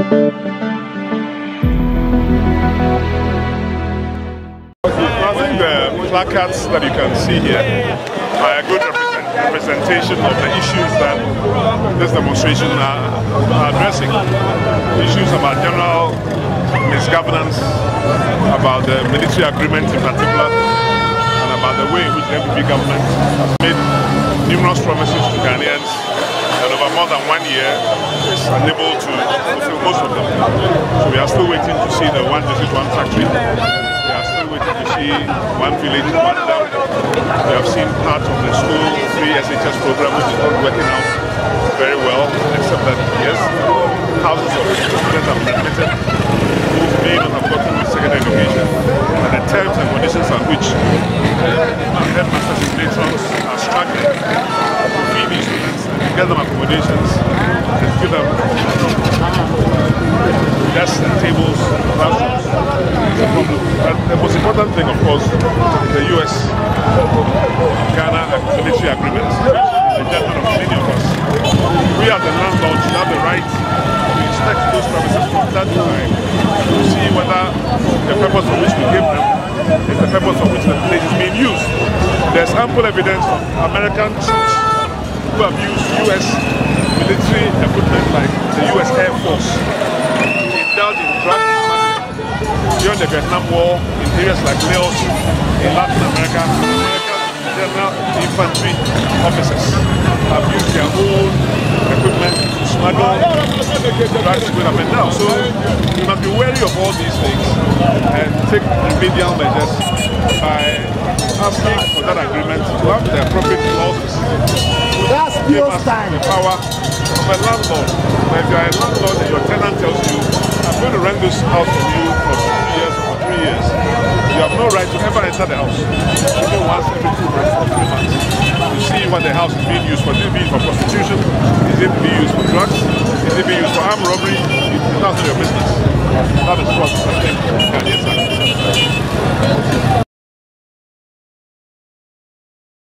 I think the placards that you can see here are a good representation of the issues that this demonstration are addressing. Issues about general misgovernance, about the military agreement in particular, and about the way in which the MPP government has made numerous promises to Ghanaians, and over more than 1 year is unable to fulfill most of them. So we are still waiting to see the one district, one factory. We are still waiting to see one village, one town. We have seen part of the school free SHS program, which is not working out very well, except that yes, thousands of students have been admitted who may not have gotten secondary education, and the terms and conditions on which headmasters and patrons are struggling to feed these students, get them accommodations, and give them desks and tables, classrooms. It's a problem. But the most important thing, of course, is the US-Ghana military agreement, the judgment of many of us. We as the landlord should have the right to inspect those premises from time to time to see whether the purpose for which we gave them is the purpose for which the place is being used. There's ample evidence of American troops who have used US military equipment like the US Air Force to indulge in drug smuggling during the Vietnam War in areas like Laos in Latin America. American general infantry officers have used their own equipment to smuggle drugs with up and down. So we must be wary of all these things and take remedial measures by asking for that agreement to have the appropriate clauses to give us the power of a landlord. But if you are a landlord and your tenant tells you, I'm going to rent this house from you for 2 years or 3 years, you have no right to ever enter the house, even once every 2 months or 3 months, to see what the house is being used for. Is it being used for prostitution? Is it being used for drugs? Is it being used for armed robbery? It's not your business. That is what I think